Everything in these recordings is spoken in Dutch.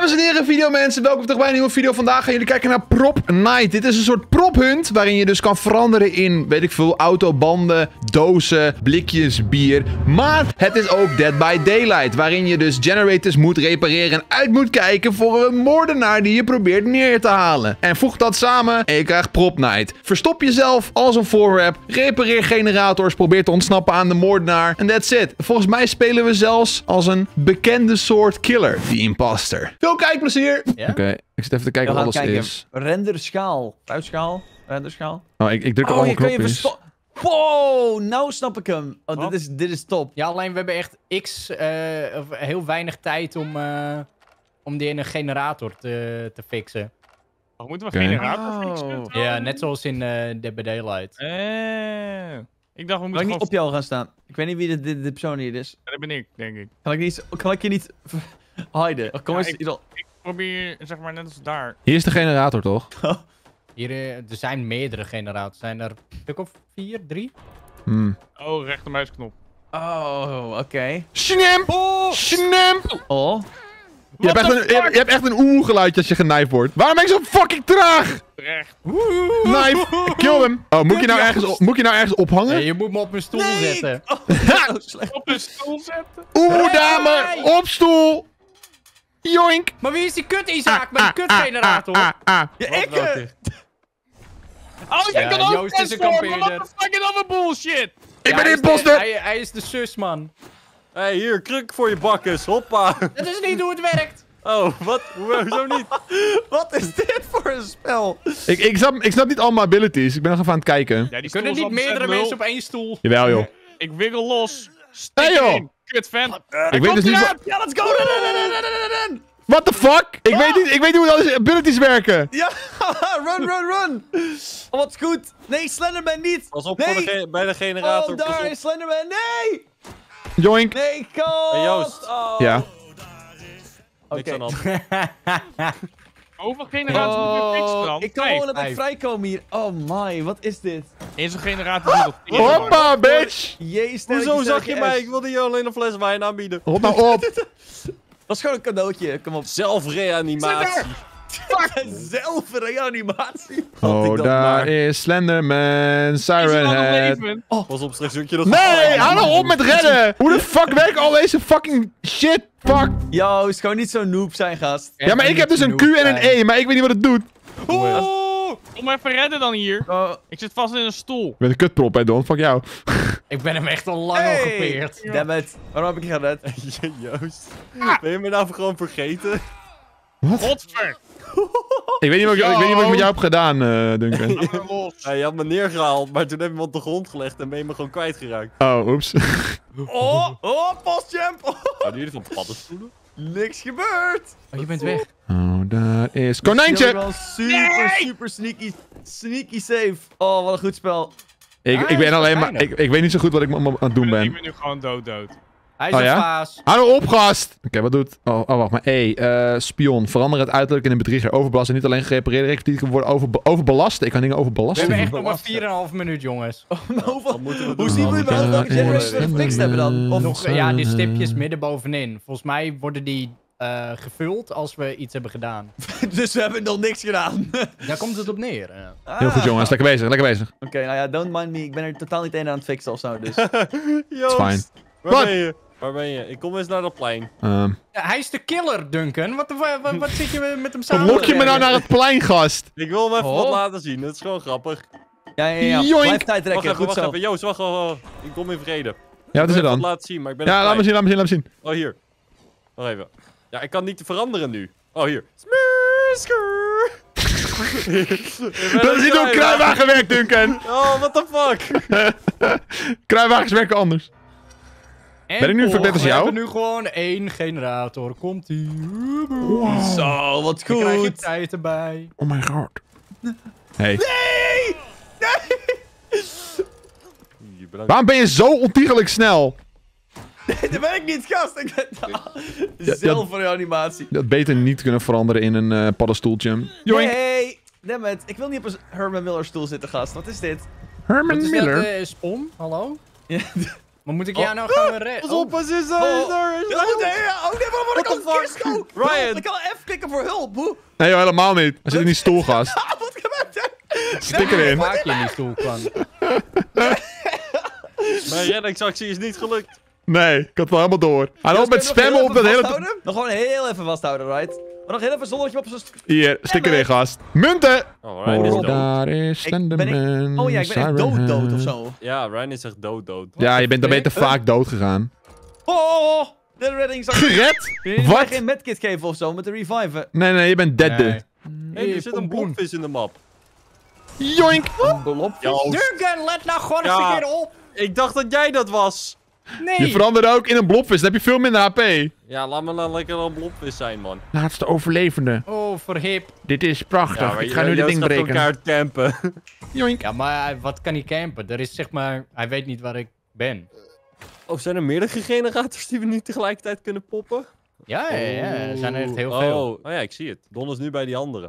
Dames en heren, videomensen, welkom terug bij een nieuwe video. Vandaag gaan jullie kijken naar Prop Night. Dit is een soort prophunt waarin je dus kan veranderen in, weet ik veel, autobanden, dozen, blikjes, bier. Maar het is ook Dead by Daylight, waarin je dus generators moet repareren en uit moet kijken voor een moordenaar die je probeert neer te halen. En voeg dat samen en je krijgt Prop Night. Verstop jezelf als een voorwerp, repareer generators, probeer te ontsnappen aan de moordenaar en that's it. Volgens mij spelen we zelfs als een bekende soort killer, die imposter. Veel kijkplezier! Ja? Oké, ik zit even te kijken wat alles is. Renderschaal. Fruitschaal. Renderschaal. Oh, ik druk op Oh, allemaal je kan je knopjes. verstoppen. Wow, nou snap ik hem. Oh, dit is top. Ja, alleen we hebben echt of heel weinig tijd om die in een generator te fixen. Oh, moeten we generator fixen? Oh. Ja, net zoals in Dead by Daylight. Ik dacht, we Kan moeten ik niet gewoon... op jou gaan staan? Ik weet niet wie de persoon hier is. Dat ben ik, denk ik. Kan ik je niet hiden? Oh, kom Ja, eens. Ik probeer, zeg maar, net als daar. Hier is de generator, toch? Hier, er zijn meerdere generators. Zijn er een stuk of 4, 3? Oh, rechtermuisknop. Oh, oké. Snap! Snap! Oh. Je hebt echt een oeh-geluidje als je genijpt wordt. Waarom ben ik zo fucking traag? Recht. Knife! Kill hem! Oh, moet je nou ergens ophangen? Nee, je moet me op mijn stoel zetten. Oh, slecht. Op een stoel zetten. Oeh, dame! Op stoel! Joink! Maar wie is die kut Isaac met die kutgenerator? Ja, ik. Oh, je Ja, kan ook Joost is een transformen. kampeerder. What the fuck is dat voor bullshit? Ik ben hij de is imposter! Hij is de sus, man. Hé, hier, kruk voor je bakkes, hoppa. Dat is niet hoe het werkt. Oh, wat? Hoezo niet? Wat is dit voor een spel? Ik snap niet allemaal abilities. Ik ben nog even aan het kijken. Ja, die Er stoel kunnen is niet al meerdere ontzettend mensen op één stoel. Jawel, joh. Ik wiggle los. Hey, Stik joh. erin. Kut fan. Ik weet dus niet wat... Ja, let's go. Run. What the fuck? Ik weet niet hoe al die abilities werken. Ja, run. Oh, wat goed. Nee, Slenderman niet. Pas op Nee. voor bij de generator. Oh, pas daar op. is Slenderman. Nee. Joink. Nee, kom. Hey, Joost. Oh. Ja. Niks Oké. aan de hand. Hoeveel generaties moet je fixen dan? Ik kan Vijf. gewoon net vrijkomen hier. Oh my, wat is dit? In zo'n generator doet dat 4. Hoppa, bitch! Jezus. Hoezo zag je mij? Ik wilde je alleen een fles wijn aanbieden. Rot nou op. Dat is gewoon een cadeautje. Kom op. Zelfreanimatie. Zelfreanimatie. Oh, dat daar maar. is Slenderman, Is hij Siren nog Head. leven? Pas op, straks zoek je nog... Nee, hou nou op met redden! Hoe de fuck werken al deze fucking shit? Fuck! Joost, gewoon niet zo'n noob zijn, gast. Ja, maar ik heb dus een Q en een E, maar ik weet niet wat het doet. Oeh! Kom even redden dan hier. Oh, Ik zit vast in een stoel. Je bent een kutprop, hè, Don? Fuck jou. Ik ben hem echt al lang al gepeerd. damn it. Waarom heb ik je gered? Joost. Ben je me nou gewoon vergeten? Godver. Ik weet niet wat ik met jou heb gedaan, Duncan. Laat me los. Ja, je had me neergehaald, maar toen heb je me op de grond gelegd en ben je me gewoon kwijtgeraakt. Oh, oeps. Oh, postjump. Oh, Houden jullie van paddenstoelen? niks gebeurd. Oh, je bent weg. Oh, daar is... Jullie Konijntje! wel super sneaky safe. Oh, wat een goed spel. Ik ben alleen maar... Ik weet niet zo goed wat ik aan het doen Ik ben. ben nu gewoon dood. Hij is Oh, een ja? vaas. Hou nou op, gast! Oké, wat doet... Oh, wacht maar. E, spion. Verander het uiterlijk in een bedrieger. Overbelasten. Niet alleen gerepareerd. Rectificatie kan worden overbelasten. Ik kan dingen We overbelasten. hebben echt nog maar 4,5 minuut, jongens. Wat moeten we Hoe doen? zien we überhaupt welke generator we gefixt hebben dan? Of Nog, ja, die stipjes midden bovenin. Volgens mij worden die gevuld als we iets hebben gedaan. dus we hebben nog niks gedaan. Daar komt het op neer. Heel goed, jongens. Lekker bezig, lekker bezig. Oké, nou ja, don't mind me. Ik ben er totaal niet een aan het fixen of zo, dus. Joost, fijn. Waar Wat? ben je? Waar ben je? Ik kom eens naar dat plein. Ja, hij is de killer, Duncan. Wat zit je met hem Wat samen? lok je me nou naar het plein, gast? Ik wil hem even Oh. wat laten zien, dat is gewoon grappig. Ja. Joink. Blijf tijd Wacht trekken, goed even. zo. Joost, wacht even. Ik kom in vrede. Ja, wat is er Ik wil dan? het laten zien, maar ik ben Ja, het laat me kwijt. zien, laat me zien. Oh, hier. Wacht even. Ja, ik kan niet veranderen nu. Oh, hier. Smeersker. Dat is niet hoe een kruiwagen werkt, Duncan. Oh, what the fuck? Kruiwagens werken anders. En Ben ik nu toch, verbeterd als we jou? hebben nu gewoon 1 generator. Komt-ie. Zo, wat Dan krijg je goed. tijd erbij. Oh my god. Hey. Hier, bedankt. Waarom ben je zo ontiegelijk snel? Dat ben ik niet, gast. Ik ben... ja. Zelfreanimatie. Dat beter niet kunnen veranderen in een paddenstoeltje. Joink. Hey, damn it. Ik wil niet op een Herman Miller stoel zitten, gast. Wat is dit? Herman Wat is Miller. dat, Spon? Hallo? Ja, Maar moet ik jou nou gaan redden? Pas op, is er. Oh nee, waarom word ik What al the een fuck? kistko? Ryan. Ik kan F klikken voor hulp. Hoe? Nee joh, helemaal niet. Hij zit in die stoel, gast. Wat gebeurt er? Stik erin. Maak je in die stoel kwam. Mijn reddingsactie is niet gelukt. Nee, ik had het wel helemaal door. Hij loopt met Kun je nog spammen heel op dat even hele... vasthouden? Nog gewoon heel even vasthouden, right? Maar nog heel even zonder dat je op zo'n... Hier, stik erin, gast. Munten! Oh, Ryan is dood. Daar is Slenderman. Oh ja, ik ben echt dood of zo. Ja, Ryan is echt dood. Ja, je bent dan beter vaak dood gegaan. Oh, de reddingsactie. Gered? Kun je mij Wat? geen medkit geven of zo met de reviven? Nee, je bent dead. Nee. Hé, er zit een blokvis in de map. Joink! Durgan, let nou gewoon eens Ja. een keer op. Ik dacht dat jij dat was. Nee. Je veranderde ook in een blobvis, dan heb je veel minder HP. Ja, laat me dan lekker een blokvis zijn, man. Laatste overlevende. Oh, verhip. Dit is prachtig. Ja, maar ik ga nu dit ding breken. elkaar campen. Joink. Ja, maar wat kan hij campen? Er is zeg maar... Hij weet niet waar ik ben. Oh, zijn er meerdere generators die we nu tegelijkertijd kunnen poppen? Ja, er zijn er echt heel veel. Oh ja, ik zie het. Don is nu bij die andere.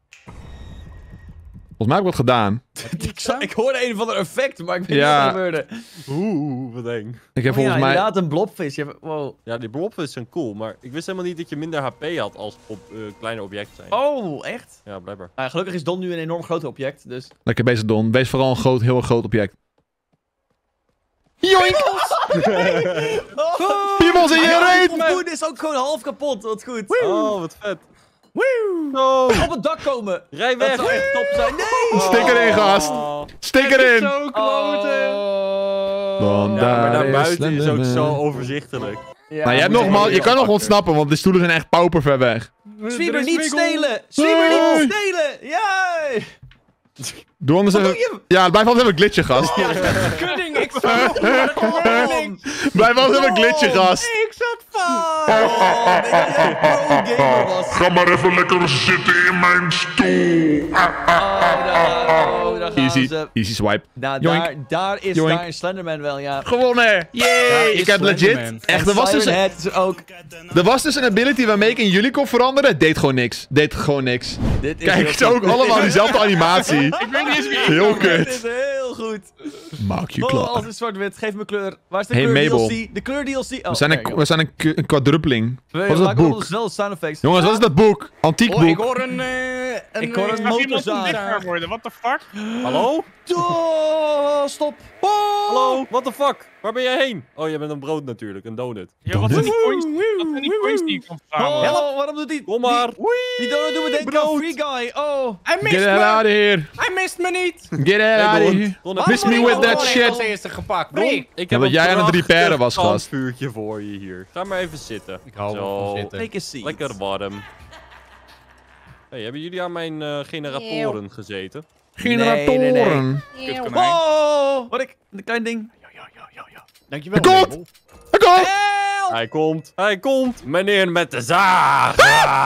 Volgens mij heb ik wat gedaan. Ik hoorde een van de effect, maar ik weet niet Ja. wat er gebeurde. Oeh, wat eng. Ik heb Oh, ja, volgens mij... inderdaad een blobvis. Wow. Ja, die blobvis zijn cool, maar ik wist helemaal niet dat je minder HP had als op kleine objecten zijn. Oh, echt? Ja, blijkbaar. Gelukkig is Don nu een enorm groot object, dus... Lekker bezig, Don. Wees vooral een groot, heel erg groot object. Joink! Piemels in je reet! Mijn voet is ook gewoon half kapot, wat goed. Oh, wat vet. No. Op het dak komen. Rij Dat weg. zou echt top zijn. Nee! Stik erin, gast! Stik erin! Zo kloten. Dan Ja, maar daar daar is buiten is ook Slenderman. zo overzichtelijk. Ja, Nou, je kan nog ontsnappen, want de stoelen zijn echt pauper ver weg. Sweeper niet stelen! Sweeper niet stelen! Ja! Doe anders even... doe je? Ja, blijf altijd even glitchen, gast. Kudding, ik zat kudding. Blijf altijd even glitchen, gast. Ik zat vast. Oh, ik dacht dat jij een pro-gamer was. Ga maar even lekker zitten in mijn stoel. Daar gaan Easy, ze. easy swipe. Nou, Joink. daar is Joink. daar een Slenderman wel, ja. Gewonnen! Yay! is Ik heb legit... Slenderman. Echt, er was, dus, Siren Head is er ook. er was dus een ability waarmee ik een jullie kon veranderen. Het deed gewoon niks. Deed gewoon niks. Dit is Kijk, heel het is ook goed. allemaal diezelfde animatie. Ik weet niet eens wie ik Heel ben. Dit kut. is heel goed. Maak je Oh, klaar. alles is zwart-wit. Geef me kleur. Waar is de Hey, kleur Mabel. DLC? De kleur DLC. Oh, We zijn there you een, we zijn een quadrupling. go. Wat is dat Maak wel boek? snel sound effects. Jongens, wat is dat boek? Antiek Oh, ik boek. hoor een Ik hoor een Gaat iemand motorzaag. dichter worden? What the fuck? Hallo? Oh, stop. Oh. Hallo? What the fuck? Waar ben jij heen? Oh, jij bent een brood natuurlijk. Een donut. Ja, wat zijn die coins? Wat zijn die coins die ik kan verzamelen? Oh, waarom doet die... Kom maar. Die donut doet me denken aan Free Guy. Oh. Hij mist Get it out me. of here. Hij mist me niet. Get it out of here. Don, Miss me with that Als shit. eerste gepakt. Don, Nee. ik Ja, heb dat jij aan het prachtig repairen was, gast. kampvuurtje voor je hier. Ga maar even zitten. Ik hou wel Zo. van zitten. Take a seat. Lekker warm. Hey, hebben jullie aan mijn generatoren gezeten? Generatoren. Kut konijn. Oh, wat ik... Een klein ding. Dankjewel. Hij komt! Mabel. Hij komt! Hij komt. Hij komt. Meneer met de zaag.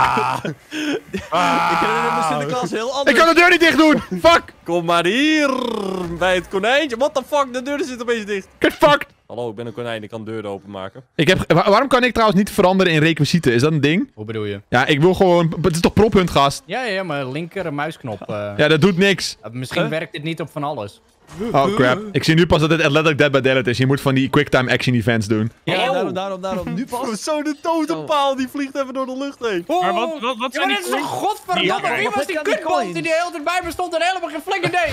Ik herinner me Sinterklaas heel anders. Ik kan de deur niet dicht doen! Fuck! Kom maar hier. Bij het konijntje. What the fuck? De deur zit opeens dicht. Get fucked! Hallo, ik ben een konijn. Ik kan deuren openmaken. Waarom kan ik trouwens niet veranderen in requisieten? Is dat een ding? Hoe bedoel je? Ja, ik wil gewoon... Het is toch prophunt, gast? Ja, maar linker muisknop. Ja, dat doet niks. Misschien werkt dit niet op van alles. Oh, crap. Ik zie nu pas dat het letterlijk Dead by Daylight is. Je moet van die quicktime action events doen. Ja, daarom. Nu pas. Zo, de totempaal. Die vliegt even door de lucht heen. Maar wat Ja, zijn maar die dit is toch coins? godverdomme. Ja, maar Wie wat was heb die je aan die kutband coins? die de hele tijd bij me stond en helemaal geen flikker deed?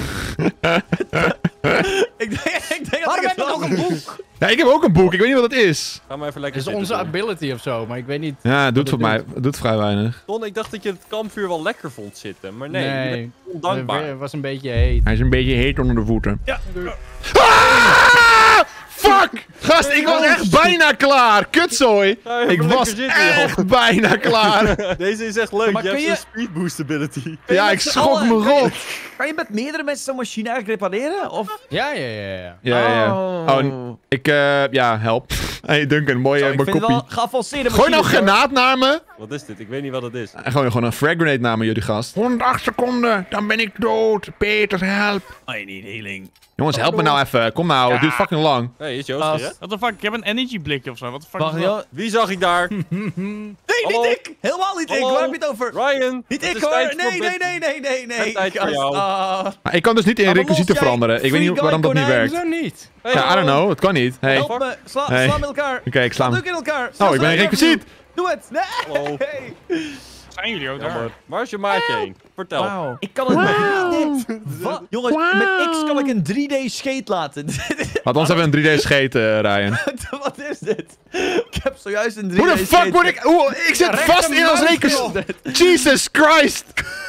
Ik denk dat Waarom ik heb het ik nog een boek? Ja, ik heb ook een boek. Ik weet niet wat het is. Ga maar even lekker Dat is zitten, onze Don. ability of zo, maar ik weet niet. Ja, het doet voor Wat mij. het Het doet vrij weinig. Don, ik dacht dat je het kampvuur wel lekker vond zitten. Maar nee, je bent ondankbaar. Het was een beetje heet. Hij is een beetje heet onder de voeten. Ja. Ah! Fuck! Gast, ik was echt bijna klaar. Kutzooi. Ga even Ik lekker was zitten, joh. echt bijna klaar. Deze is echt leuk. Maar je kun hebt je- zo'n speed boost ability. Ja, ik met z'n schrok allen- me kan je- rot. Kan je met meerdere mensen zo'n machine eigenlijk repareren? Of... Ja. Ja. Oh. Ik, ja, help. Hey Duncan, mooi Zo, mijn ik vind het kopie. wel geavanceerde Gooi nou machines, hoor. granaat naar me. Wat is dit? Ik weet niet wat het is. En gewoon een frag grenade namen jullie gast. 108 seconden, dan ben ik dood. Peter, help. I need healing. Jongens, help me nou even. Kom nou, het duurt fucking lang. Hey, is Joost hier, hè? What the fuck? Ik heb een energy blikje of zo. What the fuck Wacht, is dat? joh. Wie zag ik daar? Nee, Hallo? niet ik! Helemaal niet ik! Hallo? Waar heb je het over? Ryan! Niet het ik is hoor! tijd voor Nee. Het is tijd voor Gast, jou. Maar ik kan dus niet in Maar requisieten los jij, veranderen. Ik weet niet free waarom dat guy niet konijn. werkt. Zo niet. Hey, Ja, I don't know. Het kan niet. Hey. Help me! Sla Hey. met elkaar! Oké, ik sla Sla hem. ook in elkaar! Oh, ik ben een requisiet. Doe het! Nee! Hallo. Zijn jullie ook daar? Jammer. Waar is je maatje heen? Vertel. Wauw. Ik kan het met Wat? Jongens, met X kan ik een 3D scheet laten. Laat ons even een 3D scheten, Ryan. Wat is dit? Ik heb zojuist een 3D Hoe de fuck scheet. word ik... Ik zit Ja, vast in als requisiet. Jesus Christ.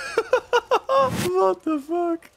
What the fuck?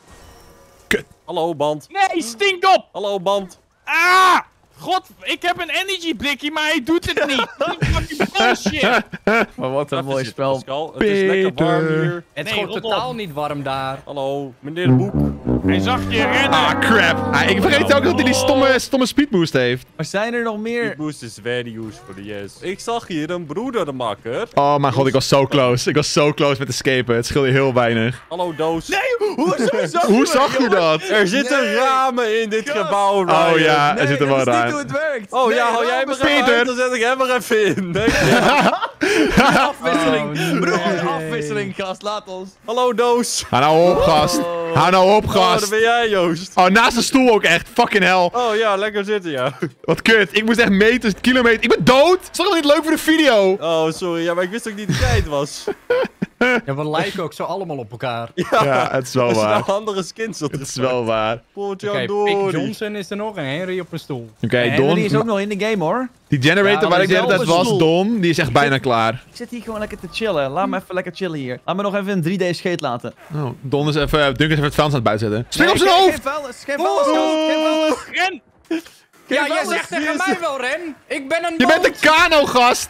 Hallo, band. Nee, stink op! Hallo, band. Ah! God, ik heb een energy blikje, maar hij doet het niet. Dit is fucking bullshit. Maar wat een Dat mooi is het, spel. Pascal. Het is lekker warm Peter. hier. Het is Nee, gewoon rot totaal op. niet warm daar. Hallo, meneer de Boek. Hij zag je rennen. Ah, crap. Ah, ik vergeet ook dat hij die stomme speedboost heeft. Maar zijn er nog Die meer? boost is very useful, yes. Ik zag hier een broedermakker. Oh mijn god, ik was zo close. Ik was zo close met escapen. Het scheelde heel weinig. Hallo, Doos. Hoe zag je dat? Er zitten ramen in dit Gast. gebouw, Ryan. Oh ja, er Nee, zit er dat wel is niet aan. hoe het werkt. Oh ja, Nee, hou jij ramen me zijn- even Peter. uit, dan zet ik hem er even in. Nee. Afwisseling. Oh, Broer, nee. afwisseling, gast. Laat ons. Hallo, Doos. Hou nou op, gast. Hou nou op, Oh, daar gast. ben jij, Joost. Oh, naast de stoel ook echt. Fucking hell. Oh ja, lekker zitten, ja. Wat kut. Ik moest echt meters, kilometer. Ik ben dood. Is toch niet leuk voor de video? Oh, sorry. Ja, maar ik wist ook niet dat jij het was. Ja, we lijken ook zo allemaal op elkaar. Ja, het is wel Als je waar. nou andere skins had. Het is wel waar. Potje Oké, door. Pick Johnson is er nog en Henry op een stoel. Oké, Henry is ook Don. nog in de game, hoor. Die generator Ja, waar maar ik de hele tijd dezelfde was, stoel. Don, die is echt bijna klaar. Ik zit hier gewoon lekker te chillen. Laat me even lekker chillen hier. Laat me nog even een 3D scheet laten. Oh, Don is even, Dunk is even het vuilnis aan het buiten zetten. Spring op Nee, zijn geen- hoofd! Geen vuilnis, geen vuilnis, gast. Geen vuilnis. Ren! Ja, jij vuilnis. zegt tegen mij wel, Ren. Ik ben een Je bent een boot. kano-gast!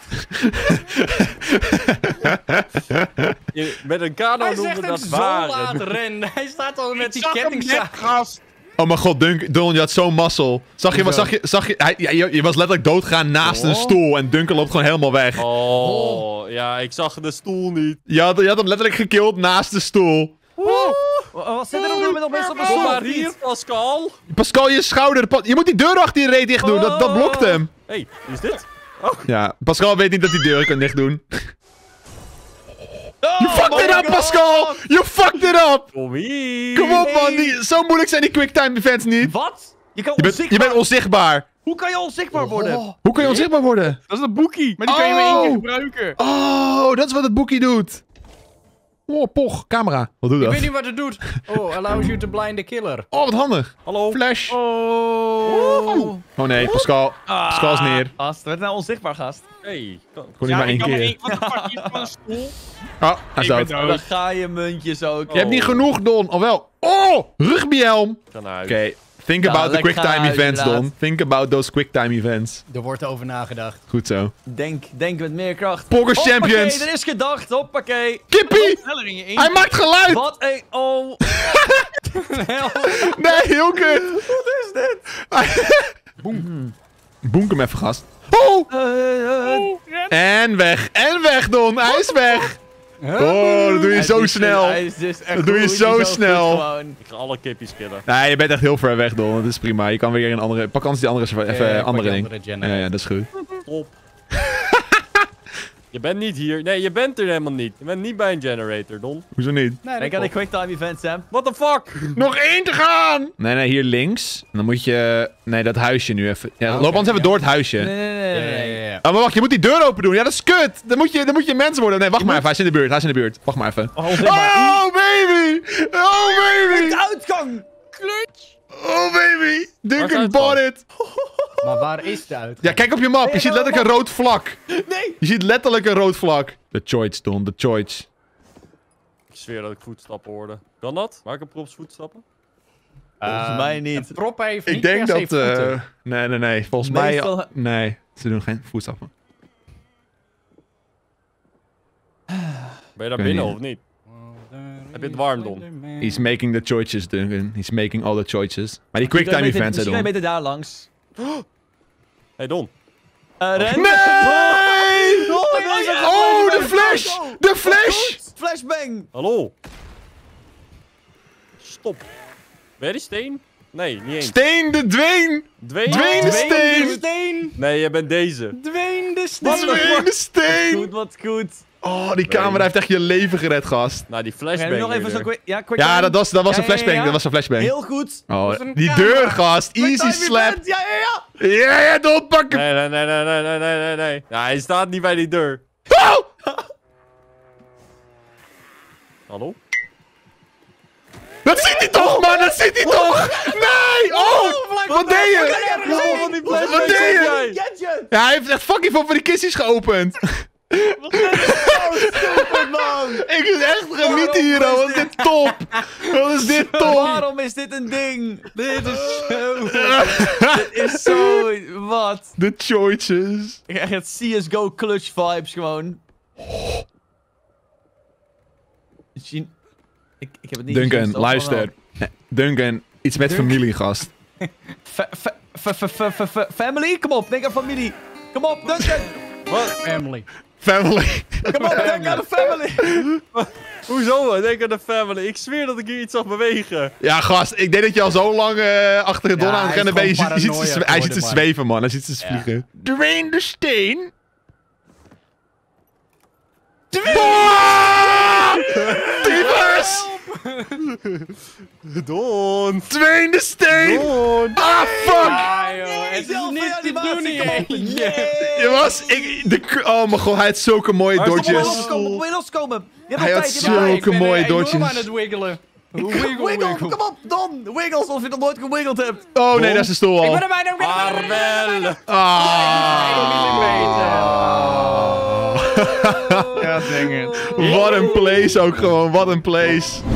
Je, met een kano Hij noemen zegt we het dat zo laat, varen. Ren. Hij staat al met die Zag hem net, kettingzaag. gast. Oh mijn god, Don, je had zo'n mazzel. Zag je, je was letterlijk doodgegaan naast een stoel en Duncan loopt gewoon helemaal weg. Oh, ja, ik zag de stoel niet. Je had hem letterlijk gekillt naast de stoel. Wat zit er op dit moment nog mensen op mijn Kom stoel? maar hier, Pascal. Pascal, je schouder. Je moet die deur achter je reet dicht doen, dat blokt hem. Hey, wie is dit? Ja, Pascal weet niet dat die deur kan dicht doen. You fucked it up, Pascal! You fucked it up! Kom hier. Kom op, man. Zo moeilijk zijn die quicktime events niet. Wat? Je kan Je onzichtbaar... bent onzichtbaar. Hoe kan je onzichtbaar worden? Hoe kun je onzichtbaar worden? Dat is een boekie. Maar die kan je maar één keer Oh. gebruiken. Oh, dat is wat het boekie doet. Oh, poch, camera. Wat doet Ik dat? weet niet wat het doet. Oh, allows you to blind the killer. Oh, wat handig. Hallo. Flash. Oh. Oh nee, Pascal. Pascal is neer. Gast, werd nou onzichtbaar, gast. Hey. Kon niet maar één ik kan maar keer. één. What the fuck? Hier is gewoon een stoel. Oh, hij is Ik ben dood. dood. Dan ga je muntjes ook. Je hebt niet genoeg, Don. Of wel? Oh, rugbyhelm. Ga naar huis. Oké, think Ja, about the lekker quicktime gaan, events, inderdaad. Don. Think about those quicktime events. Er wordt over nagedacht. Goed zo. Denk met meer kracht. Poggers Champions. Hoppakee, er is gedacht. Hoppakee. Kippie! Sneller in je één. Hij maakt geluid! Wat een... Oh. Nee, heel kut. Wat is dit? Boenk hem even, gast. Oh! Oh, Ren. En weg. En weg, Don. Hij is weg. Oh, dat doe je zo snel. Hij is dus echt Dat doe je goed, zo hij is snel. goed gewoon. Ik ga alle kippies killen. Nee, je bent echt heel ver weg, Don. Dat is prima. Je kan weer een andere... Pak anders die andere, even pak andere die ding. andere generator. Ja, dat is goed. Top. Je bent niet hier. Nee, je bent er helemaal niet. Je bent niet bij een generator, Don. Hoezo niet? Nee, Ik dat had een klopt. quicktime event, Sam. What the fuck? Nog één te gaan! Nee, hier links. Dan moet je... Nee, dat huisje nu even... Ja, loop anders even ja. door het huisje. Ja. Oh, maar wacht, je moet die deur open doen. Ja, dat is kut. Dan moet je mens worden. Nee, wacht maar even. Hij is in de buurt. Hij is in de buurt. Wacht maar even. Oh, onzichtbaar. Oh, baby! Oh, baby! De uitgang! Oh, baby! Waar Duncan is bought het it! Maar waar is de uitgang? Ja, kijk op je map. Je ziet letterlijk een rood vlak. Nee! Je ziet letterlijk een rood vlak. De choice, Don. De choice. Ik zweer dat ik voetstappen hoorde. Kan dat? Maak een props voetstappen? Volgens mij niet. Een prop heeft Ik niet denk per dat... se voeten. Nee. Volgens Meestal- mij... Nee, ze doen geen voetstappen. Ben je daar Ik weet binnen niet. of niet? Heb je het warm, Don? He's making the choices, Duncan. He's making all the choices. Maar die quicktime events, hè, Misschien kan je Don. beter daar langs. Hey, Don. Ren? Nee! Oh, Oh, de flash! De flash! Flashbang! Hallo. Stop. Ben je die steen? Nee, niet eens. Steen de Dwayne! Dwayne? Dwayne de steen! Steen! Nee, jij bent deze. Dwayne de steen! Dwayne de steen! Goed, wat goed. Oh, die camera heeft echt je leven gered, gast. Nou, die Oké, flashbang. nog even zo weer. quick. Ja, quick Ja, time. dat was een Ja, flashbang. ja. Dat was een flashbang. Heel goed. Oh, was een die camera. deur, gast. Quick Easy time slap. event. Ja, ja, ja. Ja, ja, doodpakken. Nee. Ja, hij staat niet bij die deur. Oh! Hallo? Dat ziet hij toch, man. Dat ziet hij toch. Nee. Oh, wat deed je? Wat deed je? Gadget! Ja, hij heeft echt fucking veel van die kistjes geopend. Super, man! Ik is echt genieten hier, hoor. Wat is dit top. Wat is dit top. Waarom is dit een ding? Dit is zo... Dit is zo... Wat? De choices. Ik krijg het CSGO clutch vibes gewoon. Ik heb het niet Duncan, gezien, toch? luister. Duncan, iets met familie, gast. Family? Kom op, denk aan familie. Kom op, Duncan. Wat? Family. Family. Kom op, denk aan de family. Hoezo? Denk aan de family. Ik zweer dat ik hier iets zag bewegen. Ja, gast, ik denk dat je al zo lang achter het don Ja, aan het hij is rennen bent. gewoon Hij ziet ze paranoia geworden, zweven, man. Hij ziet ze vliegen. Dwayne de Steen. Tyfus! Don! Dwayne de Steen! Don! Ah, fuck! Ah, joh, het is niet te doen hier. Je was... oh mijn god, hij had zulke mooie Moet je dodges. loskomen, moet je loskomen. Je hebt Hij nog had tijd, je hebt nog zo- tijd. Zulke mooie Ik ben dodges. enorm aan het wiggelen. Wiggle, kom op, Don. Wiggle, alsof je nog nooit gewiggeld hebt. Oh nee, dat is de stoel Ik al. ben er bijna, ik ben er bijna. Arwel! Ah. Ja, dang it. Wat een place ook gewoon, wat een place.